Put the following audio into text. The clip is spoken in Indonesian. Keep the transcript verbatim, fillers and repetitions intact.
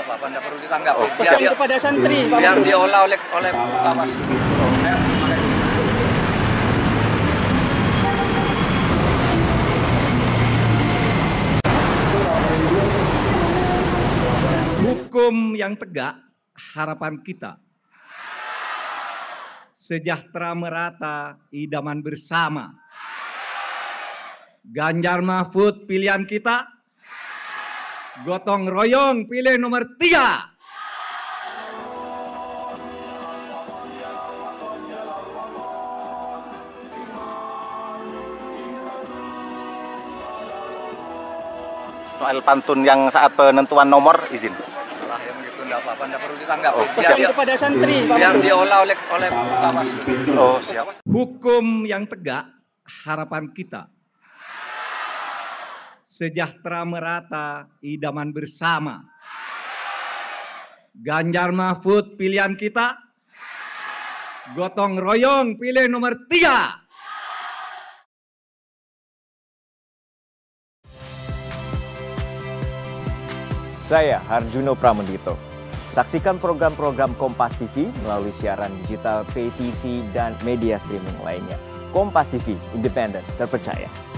apa-apa, tidak perlu ditanggapi. Oh, pesan dia, kepada santri, Pak biar Menteri. diolah oleh oleh Bawaslu. Hukum yang tegak, harapan kita. Sejahtera merata, idaman bersama. Ganjar Mahfud pilihan kita. Gotong royong pilih nomor tiga. Soal pantun yang saat penentuan nomor izin. Lah yang itu tidak apa-apa, tidak perlu ditanggapi. Oh, Biar Pesan dia- kepada santri, Pak biar Menteri. diolah oleh oleh Bawaslu. Oh, siap. Hukum yang tegak, harapan kita. Sejahtera merata, idaman bersama. Ganjar Mahfud pilihan kita. Gotong royong pilih nomor tiga. Saya Harjuno Pramendito. Saksikan program-program Kompas T V melalui siaran digital, pay T V, dan media streaming lainnya. Kompas T V, independen, terpercaya.